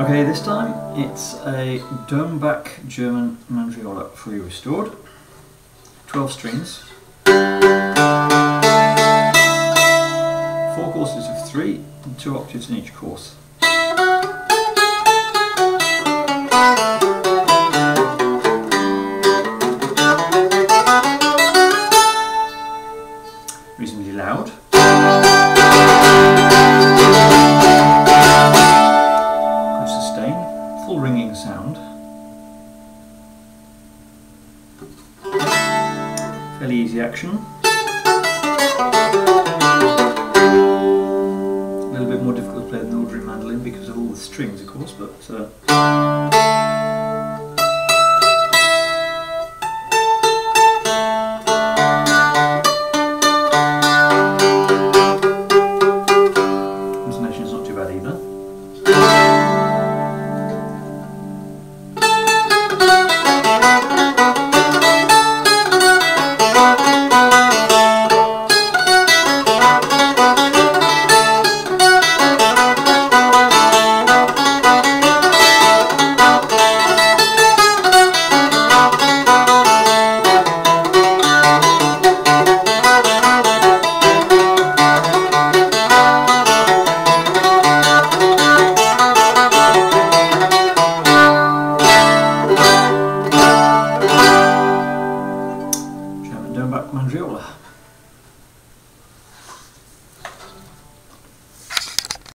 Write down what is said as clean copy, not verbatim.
Okay, this time it's a domebacked German mandriola, fully restored, 12 strings, 4 courses of 3 and 2 octaves in each course. Reasonably loud. Good sustain, full ringing sound. Fairly easy action. A little bit more difficult to play than an ordinary mandolin because of all the strings, of course, but